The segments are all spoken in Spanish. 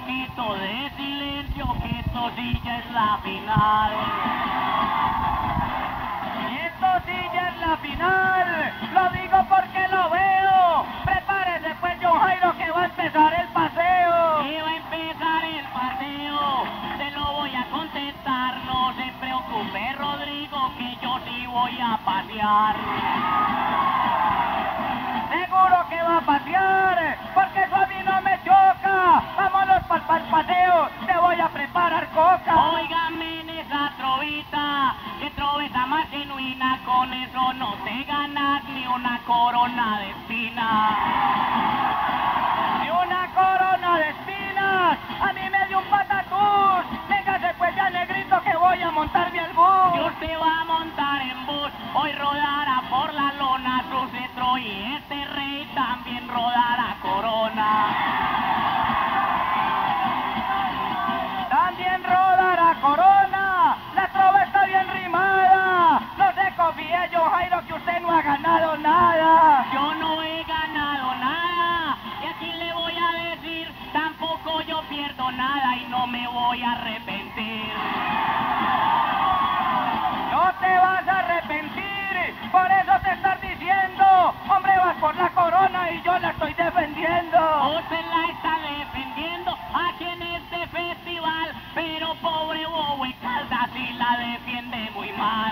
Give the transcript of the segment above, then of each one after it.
poquito de silencio, que esto sí ya es la final. Esto sí ya es la final, lo digo porque lo veo. Prepárese pues, John Jairo, que va a empezar el paseo. Y va a empezar el paseo, te lo voy a contestar, no se preocupe, Rodrigo, que yo sí voy a pasear. Seguro que va a pasear, porque eso a mí no me choca. Vámonos pa'l paseo, te voy a preparar coca. Óigame en esa trovita, que troveta más genuina, con eso no te ganas ni una corona de espinas. Ni una corona de espinas, a mí me dio un patatús. Véngase pues ya, negrito, que voy a montarme al bus. Y usted va a montar en bus, hoy rodará por la lona su cetro, y este rey también rodará corona. También rodará corona, la trova está bien rimada. No se confíe, John Jairo, que usted no ha ganado nada. Yo no he ganado nada, y aquí le voy a decir, tampoco yo pierdo nada y no me voy a arrepentir. No te vas a arrepentir, por eso te estás diciendo, hombre, vas por la corona y yo la estoy defendiendo. Usted la está defendiendo aquí en este festival, pero pobre bobo y Caldas sí la defiende muy mal.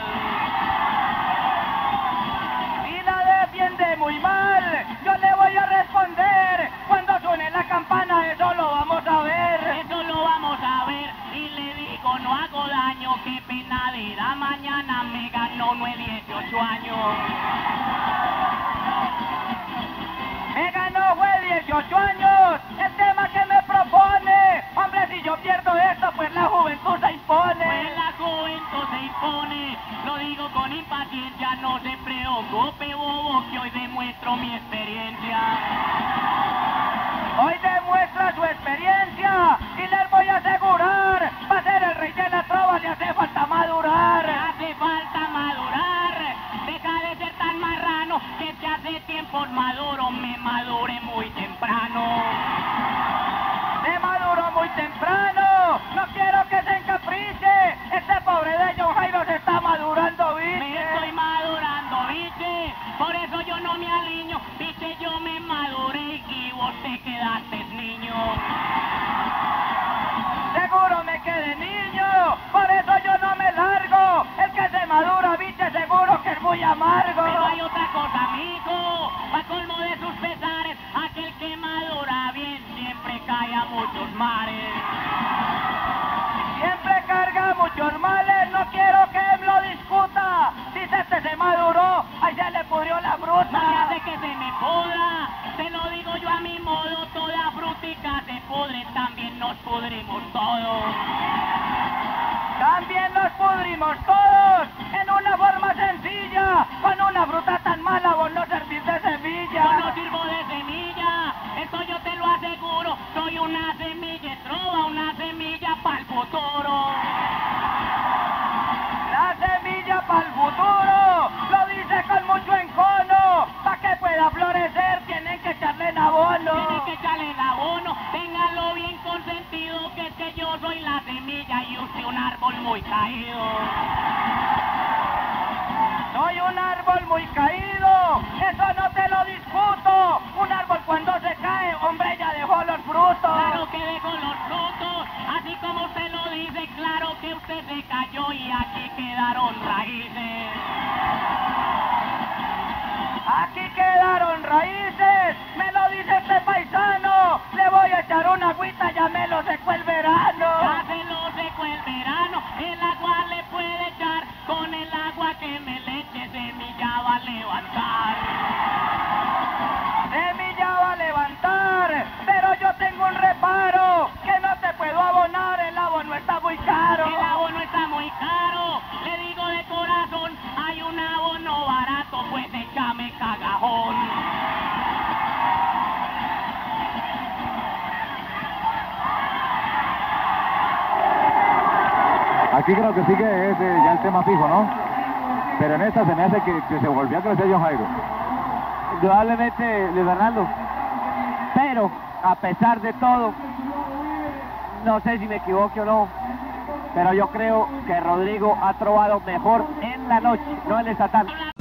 Si la defiende muy mal, yo le voy a responder cuando suene la campana, eso lo vamos a ver. Eso lo vamos a ver, y le digo, no hago daño, qué penadera, mañana me ganó 18 años. Me ganó, fue 18 años, el tema que me propone. Hombre, si yo pierdo esto, pues la juventud se impone. Pues la juventud se impone, lo digo con impaciencia, no se preocupe, bobo, que hoy demuestro mi experiencia. Hoy demuestra su experiencia, y les voy a asegurar, para ser el rey de la trova le hace falta madurar. Le hace falta madurar, deja de ser tan marrano, que si hace tiempo maduro, me madure muy temprano. Me maduro muy temprano, no quiero que se encapriche, este pobre de John Jairo se está madurando, biche. Me estoy madurando, biche, por eso yo no me aliño, biche, yo me maduré y vos te quedaste niño. Seguro me quedé niño, por eso yo no me largo, el que se madura, biche, seguro que es muy amargo. Pero hay otra cosa, amigo, pa' colmo de sus pesares, aquel que madura bien siempre cae a muchos mares. Siempre carga muchos males, no quiero que él lo discuta. Dice este se maduró, ahí se le pudrió la fruta. No me hace que se me pudra, te lo digo yo a mi modo, toda frutica se pudre, también nos pudrimos todos. También nos pudrimos todos, en una forma sencilla, con una fruta tan mala vos no servís de semilla. Yo no sirvo de semilla, esto yo te lo aseguro, soy una semilla trova, una semilla pa'l futuro. La semilla pa'l futuro, lo dice con mucho encono, pa' que pueda florecer tienen que echarle en abono. Tienen que echarle en abono, ténganlo bien consentido, que es que yo soy la semilla y usted un árbol muy caído. Soy un árbol muy caído, eso no te lo discuto. Un árbol cuando se cae, hombre, ya dejó los frutos. Claro que dejó los frutos, así como usted lo dice, claro que usted se cayó y aquí quedaron raíces. Aquí quedaron raíces, me lo dice este paisano. Le voy a echar una agüita, ya me lo secó el verano. Ya se lo secó el verano, el agua le puede echar, con el agua que me le eche semilla va a levantar. Semilla va a levantar, pero yo tengo un reparo, que no te puedo abonar, el abono está muy caro. El abono está muy caro, le digo de corazón, hay un abono barato, pues échame cagajón. Aquí creo que sigue ese ya el tema fijo, ¿no? Pero en esta se me hace que se volvió a crecer John Jairo. Indudablemente, Luis Fernando. Pero, a pesar de todo, No sé si me equivoque o no, pero yo creo que Rodrigo ha trovado mejor en la noche, no en el estatal.